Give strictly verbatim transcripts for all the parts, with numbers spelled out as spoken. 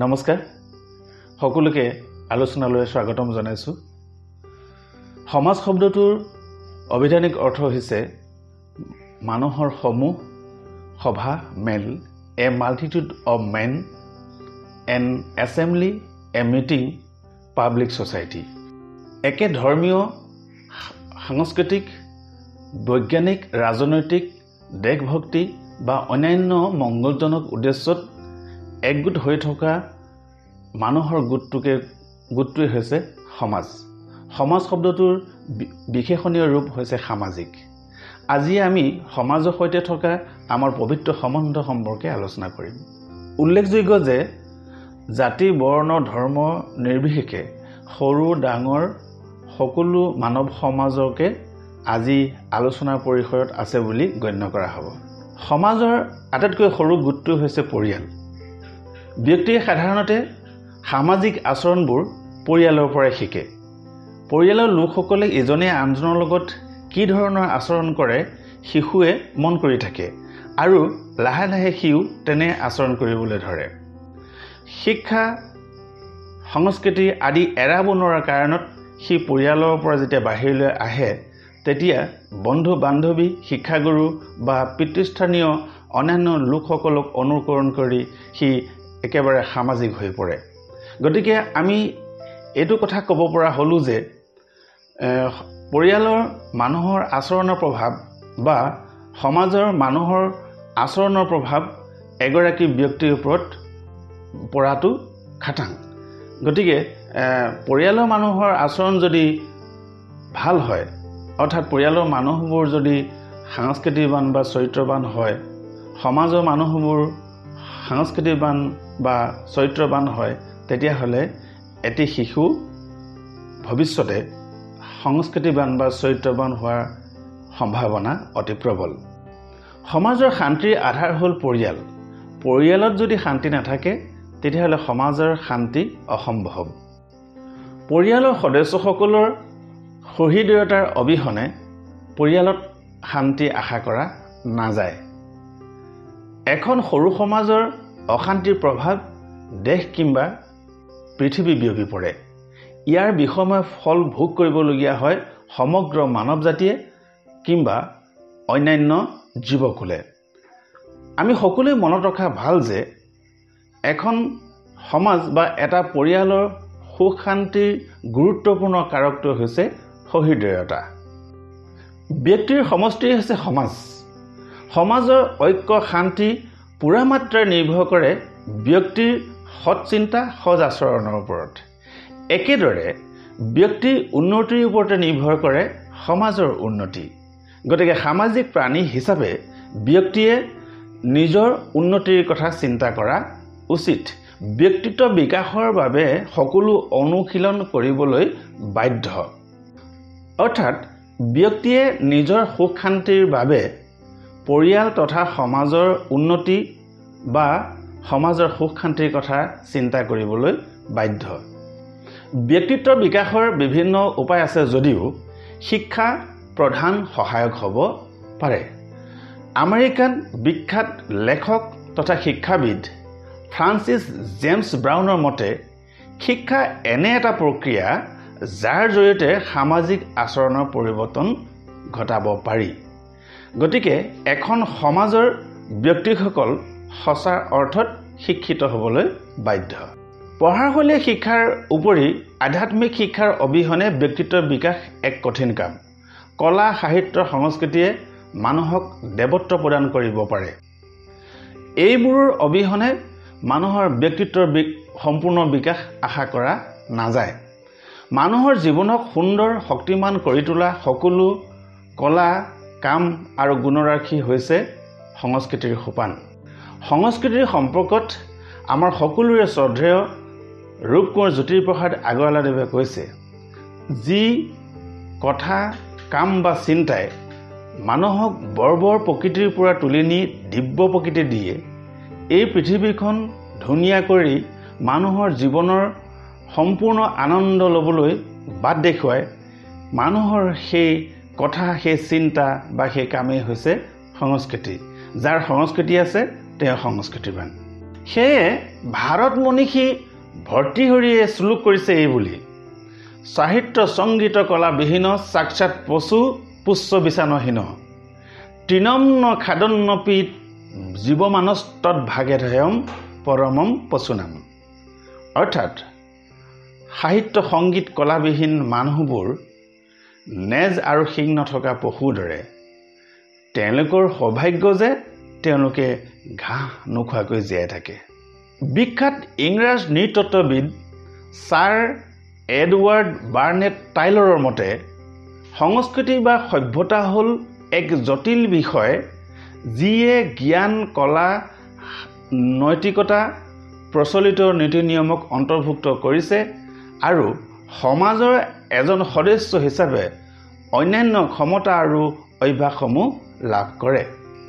নমস্কাৰ সকলোকে আলোচনালৈ স্বাগতম জনাইছো। সমাজ শব্দটোৰ অভিধানিক অৰ্থ হৈছে মানুহৰ সমূহ, সভা, মেল, a multitude of men, an assembly, a meeting, public society. একে ধৰ্মীয়, সাংস্কৃতিক, বৈজ্ঞানিক, ৰাজনৈতিক, দেশভক্তি বা অন্যান্য মংগলজনক উদ্দেশ্যত একগোট হৈ থকা মানুহৰ গোটটোকে গোটটোৱে হৈছে সমাজ। সমাজ শব্দটোৰ বিশেষণীয় ৰূপ হৈছে সামাজিক। আজি আমি সমাজৰ সৈতে থকা আমাৰ পবিত্ৰ সম্বন্ধ সম্পৰ্কে আলোচনা কৰিম। উল্লেখযোগ্য যে জাতি, বৰ্ণ, ধৰ্ম নিৰ্বিশেষে সৰু ডাঙৰ সকলো মানৱ সমাজকে আজি আলোচনাৰ পৰিসৰত আছে বুলি গণ্য কৰা হ'ব। সমাজৰ আটাইতকৈ সৰু গোটটো হৈছে পৰিয়াল। ব্যক্তিয়ে সাধাৰণতে সামাজিক আচৰণবোৰ পৰিয়ালৰ পৰাই শিকে। পৰিয়ালৰ লোকসকলে ইজনে আনজনৰ লগত কি ধৰণৰ আচৰণ কৰে শিশুৱে মন কৰি থাকে আৰু লাহে লাহে সিও তেনে আচৰণ কৰিবলৈ ধৰে। শিক্ষা, সংস্কৃতি আদি এৰাব নোৱাৰাৰ কাৰণত সি পৰিয়ালৰ পৰা যেতিয়া বাহিৰলৈ আহে তেতিয়া বন্ধু বান্ধৱী, শিক্ষাগুৰু বা পিতৃস্থানীয় অন্যান্য লোকসকলক অনুকৰণ কৰি সি একেবাৰে সামাজিক হৈ পৰে। গতিকে আমি এইটো কথা ক'ব পৰা হ'লোঁ যে পৰিয়ালৰ মানুহৰ আচৰণৰ প্ৰভাৱ বা সমাজৰ মানুহৰ আচৰণৰ প্ৰভাৱ এগৰাকী ব্যক্তিৰ ওপৰত পৰাটো খাটাং। গতিকে পৰিয়ালৰ মানুহৰ আচৰণ যদি ভাল হয়, অৰ্থাৎ পৰিয়ালৰ মানুহবোৰ যদি সাংস্কৃতিবান বা চৰিত্ৰবান হয়, সমাজৰ মানুহবোৰ সাংস্কৃতিবান বা চৰিত্ৰবান হয়, তেতিয়াহ'লে এটি শিশু ভৱিষ্যতে সংস্কৃতিবান বা চৰিত্ৰবান হোৱাৰ সম্ভাৱনা অতি প্ৰবল। সমাজৰ শান্তিৰ আধাৰ হ'ল পৰিয়াল। পৰিয়ালত যদি শান্তি নাথাকে তেতিয়াহ'লে সমাজৰ শান্তি অসম্ভৱ। পৰিয়ালৰ সদস্যসকলৰ সহৃদয়তাৰ অবিহনে পৰিয়ালত শান্তি আশা কৰা নাযায়। এখন সৰু সমাজৰ অশান্তিৰ প্ৰভাৱ দেশ কিংবা পৃথিৱী বিয়পি পৰে। ইয়াৰ বিষময় ফল ভোগ কৰিবলগীয়া হয় সমগ্ৰ মানৱ জাতিয়ে কিংবা অন্যান্য জীৱকুলে। আমি সকলোৱে মনত ৰখা ভাল যে এখন সমাজ বা এটা পৰিয়ালৰ সুখ শান্তিৰ গুৰুত্বপূৰ্ণ কাৰকটো হৈছে সহৃদয়তা। ব্যক্তিৰ সমষ্টি হৈছে সমাজ। সমাজৰ ঐক্য শান্তি পূৰা মাত্ৰাৰে নিৰ্ভৰ কৰে ব্যক্তিৰ সৎ চিন্তা, সজ আচৰণৰ ওপৰত। একেদৰে ব্যক্তিৰ উন্নতিৰ ওপৰতে নিৰ্ভৰ কৰে সমাজৰ উন্নতি। গতিকে সামাজিক প্ৰাণী হিচাপে ব্যক্তিয়ে নিজৰ উন্নতিৰ কথা চিন্তা কৰা উচিত। ব্যক্তিত্ব বিকাশৰ বাবে সকলো অনুশীলন কৰিবলৈ বাধ্য। অৰ্থাৎ ব্যক্তিয়ে নিজৰ সুখ শান্তিৰ বাবে পৰিয়াল তথা সমাজৰ উন্নতি বা সমাজৰ সুখ শান্তিৰ কথা চিন্তা কৰিবলৈ বাধ্য। ব্যক্তিত্ব বিকাশৰ বিভিন্ন উপায় আছে যদিও শিক্ষা প্ৰধান সহায়ক হ'ব পাৰে। আমেৰিকান বিখ্যাত লেখক তথা শিক্ষাবিদ ফ্ৰান্সিছ জেমছ ব্ৰাউনৰ মতে শিক্ষা এনে এটা প্ৰক্ৰিয়া যাৰ জৰিয়তে সামাজিক আচৰণৰ পৰিৱৰ্তন ঘটাব পাৰি। গতিকে এখন সমাজৰ ব্যক্তিসকল সঁচা অৰ্থত শিক্ষিত হ'বলৈ বাধ্য। পঢ়াশলীয়া শিক্ষাৰ উপৰি আধ্যাত্মিক শিক্ষাৰ অবিহনে ব্যক্তিত্বৰ বিকাশ এক কঠিন কাম। কলা, সাহিত্য, সংস্কৃতিয়ে মানুহক দেৱত্ব প্ৰদান কৰিব পাৰে। এইবোৰৰ অবিহনে মানুহৰ ব্যক্তিত্বৰ সম্পূৰ্ণ বিকাশ আশা কৰা নাযায়। মানুহৰ জীৱনক সুন্দৰ, শক্তিমান কৰি তোলা সকলো কলা, কাম আৰু গুণৰাশি হৈছে সংস্কৃতিৰ সোপান। সংস্কৃতিৰ সম্পৰ্কত আমাৰ সকলোৰে শ্ৰদ্ধেয় ৰূপ কোঁৱৰ জ্যোতিপ্ৰসাদ আগৰৱালাদেৱে কৈছে, যি কথা, কাম বা চিন্তাই মানুহক বৰ্বৰ প্ৰকৃতিৰ পৰা তুলি নি দিব্য প্ৰকৃতি দিয়ে, এই পৃথিৱীখন ধুনীয়া কৰি মানুহৰ জীৱনৰ সম্পূৰ্ণ আনন্দ ল'বলৈ বাট দেখুৱাই মানুহৰ সেই কথা, সেই চিন্তা বা সেই কামেই হৈছে সংস্কৃতি। যাৰ সংস্কৃতি আছে তেওঁ সংস্কৃতিবান। সেয়ে ভাৰত মনীষী ভৰ্তৃহৰিয়ে শ্লোক কৰিছে এই বুলি সাহিত্য সংগীত কলা বিহীন সাক্ষাৎ পশু পুষ্য বিছানহীন তৃণম্ন খাদন্নপি জীৱমানস তৎ ভাগেধয়ম পৰমম পশুনাম। অৰ্থাৎ সাহিত্য সংগীত কলাবিহীন মানুহবোৰ নেজ আৰু শিং নথকা পশুৰ দৰে। তেওঁলোকৰ সৌভাগ্য যে তেওঁলোকে ঘাঁহ নোখোৱাকৈ জীয়াই থাকে। বিখ্যাত ইংৰাজ নৃতত্ত্ববিদ ছাৰ এডৱাৰ্ড বাৰ্নেট টাইলৰৰ মতে সংস্কৃতি বা সভ্যতা হ'ল এক জটিল বিষয় যিয়ে জ্ঞান কলা নৈতিকতা প্ৰচলিত নীতি নিয়মক অন্তৰ্ভুক্ত কৰিছে আৰু সমাজৰ এজন সদস্য হিচাপে অন্যান্য ক্ষমতা আৰু অভ্যাসসমূহ লাভ কৰে।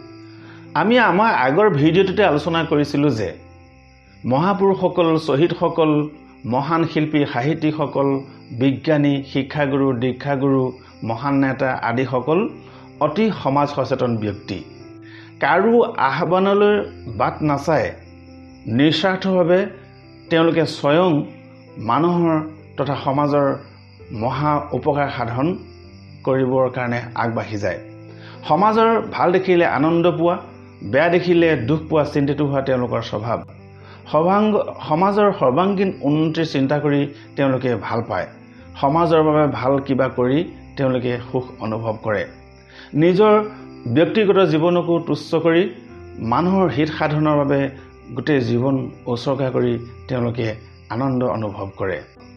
আমি আমাৰ আগৰ ভিডিঅ'টোতে আলোচনা কৰিছিলোঁ যে মহাপুৰুষসকল শ্বহীদসকল মহান শিল্পী সাহিত্যিকসকল বিজ্ঞানী শিক্ষাগুৰু দীক্ষাগুৰু মহান নেতা আদিসকল অতি সমাজ সচেতন ব্যক্তি। কাৰো আহ্বানলৈ বাট নাচায় নিস্বাৰ্থভাৱে তেওঁলোকে স্বয়ং মানুহৰ তথা সমাজৰ মহা উপকাৰ সাধন কৰিবৰ কাৰণে আগবাঢ়ি যায়। সমাজৰ ভাল দেখিলে আনন্দ পোৱা বেয়া দেখিলে দুখ পোৱা চিন্তিত হোৱা তেওঁলোকৰ স্বভাৱ। সৰ্বাংগ সমাজৰ সৰ্বাংগীন উন্নতিৰ চিন্তা কৰি তেওঁলোকে ভাল পায়। সমাজৰ বাবে ভাল কিবা কৰি তেওঁলোকে সুখ অনুভৱ কৰে। নিজৰ ব্যক্তিগত জীৱনকো তুচ্ছ কৰি মানুহৰ হিত সাধনৰ বাবে গোটেই জীৱন উৎসৰ্গা কৰি তেওঁলোকে আনন্দ অনুভৱ কৰে।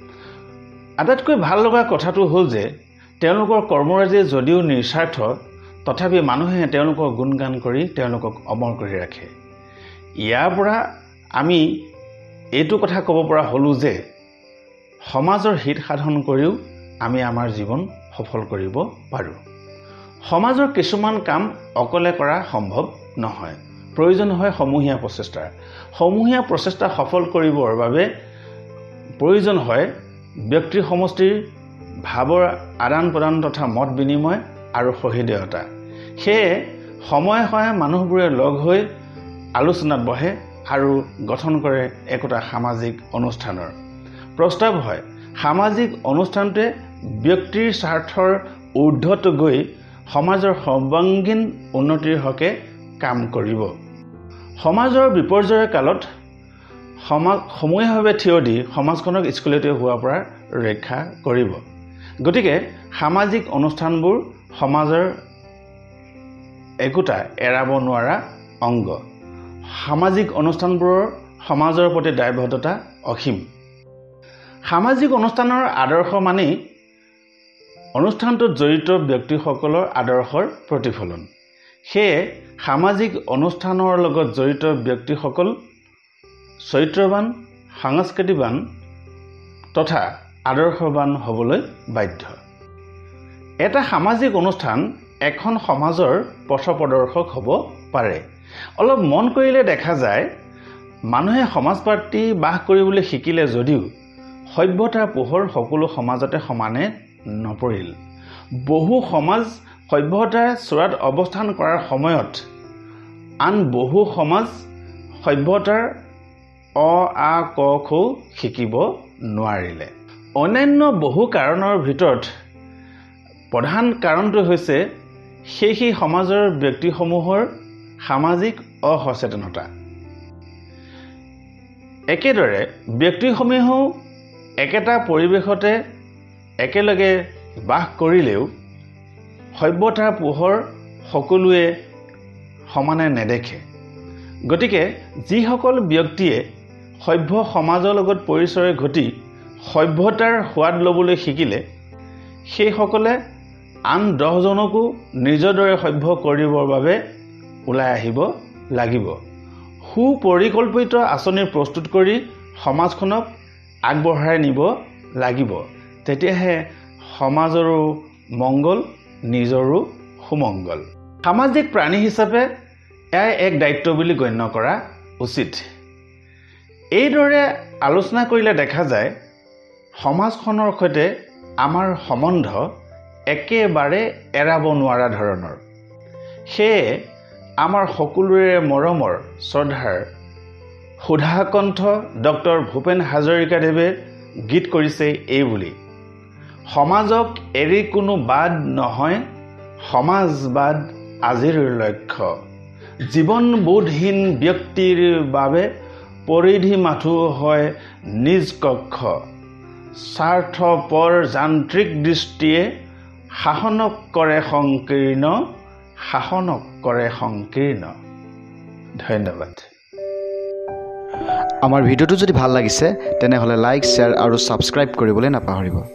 আটাইতকৈ ভাল লগা কথাটো হ'ল যে তেওঁলোকৰ কৰ্মৰাজি যদিও নিস্বাৰ্থ তথাপি মানুহে তেওঁলোকক গুণগান কৰি তেওঁলোকক অমৰ কৰি ৰাখে। ইয়াৰ পৰা আমি এইটো কথা ক'ব পৰা হ'লোঁ যে সমাজৰ হিত সাধন কৰিও আমি আমাৰ জীৱন সফল কৰিব পাৰোঁ। সমাজৰ কিছুমান কাম অকলে কৰা সম্ভৱ নহয়। প্ৰয়োজন হয় সমূহীয়া প্ৰচেষ্টাৰ। সমূহীয়া প্ৰচেষ্টা সফল কৰিবৰ বাবে প্ৰয়োজন হয় ব্যক্তি সমষ্টিৰ ভাৱৰ আদান প্ৰদান তথা মত বিনিময় আৰু সহৃদয়তা। সেয়ে সময়ে সময়ে মানুহবোৰে লগ হৈ আলোচনাত বহে আৰু গঠন কৰে একোটা সামাজিক অনুষ্ঠানৰ প্ৰস্তাৱ হয়। সামাজিক অনুষ্ঠানটোৱে ব্যক্তিৰ স্বাৰ্থৰ ঊৰ্ধত গৈ সমাজৰ সৰ্বাংগীন উন্নতিৰ হকে কাম কৰিব। সমাজৰ বিপৰ্যয়ৰ কালত সমাজ সমূহীয়াভাৱে থিয় দি সমাজখনক স্খলিত হোৱাৰ পৰা ৰক্ষা কৰিব। গতিকে সামাজিক অনুষ্ঠানবোৰ সমাজৰ একোটা এৰাব নোৱাৰা অংগ। সামাজিক অনুষ্ঠানবোৰৰ সমাজৰ প্ৰতি দায়বদ্ধতা অসীম। সামাজিক অনুষ্ঠানৰ আদৰ্শ মানি অনুষ্ঠানটোত জড়িত ব্যক্তিসকলৰ আদৰ্শৰ প্ৰতিফলন। সেয়ে সামাজিক অনুষ্ঠানৰ লগত জড়িত ব্যক্তিসকল চৰিত্ৰবান সাংস্কৃতিবান তথা আদৰ্শবান হ'বলৈ বাধ্য। এটা সামাজিক অনুষ্ঠান এখন সমাজৰ পথ প্ৰদৰ্শক হ'ব পাৰে। অলপ মন কৰিলে দেখা যায় মানুহে সমাজ পাতি বাস কৰিবলৈ শিকিলে যদিও সভ্যতাৰ পোহৰ সকলো সমাজতে সমানে নপৰিল। বহু সমাজ সভ্যতাৰ চূড়াত অৱস্থান কৰাৰ সময়ত আন বহু সমাজ সভ্যতাৰ অ আ ক খ শিকিব নোৱাৰিলে। অন্যান্য বহু কাৰণৰ ভিতৰত প্ৰধান কাৰণটো হৈছে সেই সেই সমাজৰ ব্যক্তিসমূহৰ সামাজিক অসচেতনতা। একেদৰে ব্যক্তিসমূহেও একেটা পৰিৱেশতে একেলগে বাস কৰিলেও সভ্যতাৰ পোহৰ সকলোৱে সমানে নেদেখে। গতিকে যিসকল ব্যক্তিয়ে সভ্য সমাজৰ লগত পৰিচয় ঘটি সভ্যতাৰ সোৱাদ ল'বলৈ শিকিলে সেইসকলে আন দহজনকো নিজৰ দৰে সভ্য কৰিবৰ বাবে ওলাই আহিব লাগিব। সুপৰিকল্পিত আঁচনি প্ৰস্তুত কৰি সমাজখনক আগবঢ়াই নিব লাগিব। তেতিয়াহে সমাজৰো মংগল নিজৰো সুমংগল। সামাজিক প্ৰাণী হিচাপে এয়াই এক দায়িত্ব বুলি গণ্য কৰা উচিত। এইদৰে আলোচনা কৰিলে দেখা যায় সমাজখনৰ সৈতে আমাৰ সম্বন্ধ একেবাৰে এৰাব নোৱাৰা ধৰণৰ। সেয়ে আমাৰ সকলোৰে মৰমৰ শ্ৰদ্ধাৰ সুধাকণ্ঠ ডক্টৰ ভূপেন হাজৰিকাদেৱে গীত কৰিছে এইবুলি, সমাজক এৰি কোনো বাদ নহয়, সমাজবাদ আজিৰ লক্ষ্য। জীৱন বোধহীন ব্যক্তিৰ বাবে পৰিধি মাথো হয় নিজ কক্ষ। স্বাৰ্থপৰ যান্ত্ৰিক দৃষ্টিয়ে শাসনক কৰে সংকীৰ্ণ, শাসনক কৰে সংকীৰ্ণ। ধন্যবাদ। আমাৰ ভিডিঅ'টো যদি ভাল লাগিছে তেনেহ'লে লাইক, শ্বেয়াৰ আৰু ছাবস্ক্ৰাইব কৰিবলৈ নাপাহৰিব।